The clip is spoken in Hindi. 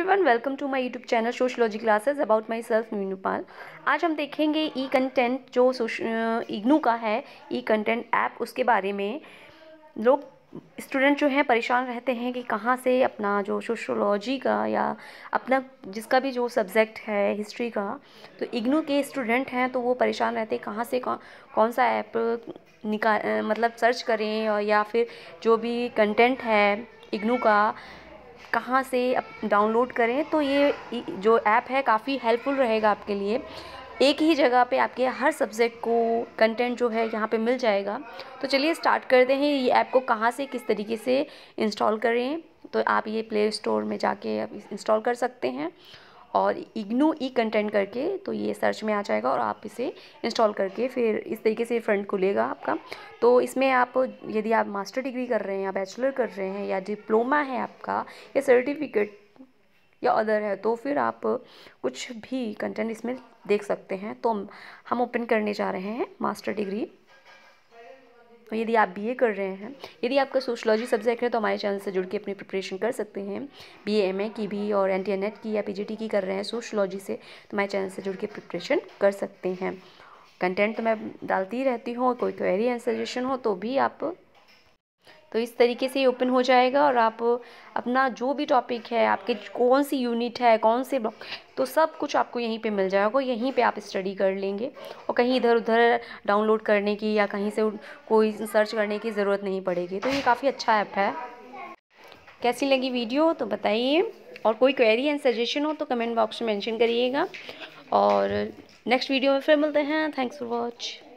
Everyone, welcome to my YouTube channel sociology classes about myself Meenupal. आज हम देखेंगे ई कंटेंट जो इग्नू का है, ई कंटेंट ऐप, उसके बारे में। लोग स्टूडेंट जो हैं परेशान रहते हैं कि कहाँ से अपना जो सोशियोलॉजी का या अपना जिसका भी जो सब्जेक्ट है हिस्ट्री का, तो इग्नू के स्टूडेंट हैं तो वो परेशान रहते हैं कहाँ से कौन सा ऐप मतलब सर्च करें, और या फिर जो भी कंटेंट है इग्नू का कहाँ से डाउनलोड करें। तो ये जो ऐप है काफ़ी हेल्पफुल रहेगा आपके लिए। एक ही जगह पे आपके हर सब्जेक्ट को कंटेंट जो है यहाँ पे मिल जाएगा। तो चलिए स्टार्ट करते हैं। ये ऐप को कहाँ से किस तरीके से इंस्टॉल करें, तो आप ये प्ले स्टोर में जाके आप इंस्टॉल कर सकते हैं और इग्नू ई कंटेंट करके तो ये सर्च में आ जाएगा और आप इसे इंस्टॉल करके फिर इस तरीके से फ्रंट खुलेगा आपका। तो इसमें आप यदि आप मास्टर डिग्री कर रहे हैं या बैचलर कर रहे हैं या डिप्लोमा है आपका या सर्टिफिकेट या अदर है, तो फिर आप कुछ भी कंटेंट इसमें देख सकते हैं। तो हम ओपन करने जा रहे हैं मास्टर डिग्री। तो यदि आप बीए कर रहे हैं, यदि आपका सोशलॉजी सब्जेक्ट है, तो हमारे चैनल से जुड़ के अपनी प्रिपरेशन कर सकते हैं। बीए एमए की भी और एनटीएनेट की या पीजीटी की कर रहे हैं सोशलॉजी से, तो हमारे चैनल से जुड़ के प्रिपरेशन कर सकते हैं। कंटेंट तो मैं डालती ही रहती हूँ, और कोई क्वेरी एंड सजेशन हो तो भी आप, तो इस तरीके से ये ओपन हो जाएगा और आप अपना जो भी टॉपिक है, आपके कौन सी यूनिट है, कौन से ब्लॉक, तो सब कुछ आपको यहीं पे मिल जाएगा। यहीं पे आप स्टडी कर लेंगे और कहीं इधर उधर डाउनलोड करने की या कहीं से कोई सर्च करने की ज़रूरत नहीं पड़ेगी। तो ये काफ़ी अच्छा ऐप है। कैसी लगी वीडियो तो बताइए, और कोई क्वेरी एंड सजेशन हो तो कमेंट बॉक्स में मेंशन करिएगा। और नेक्स्ट वीडियो में फिर मिलते हैं। Thanks for watch.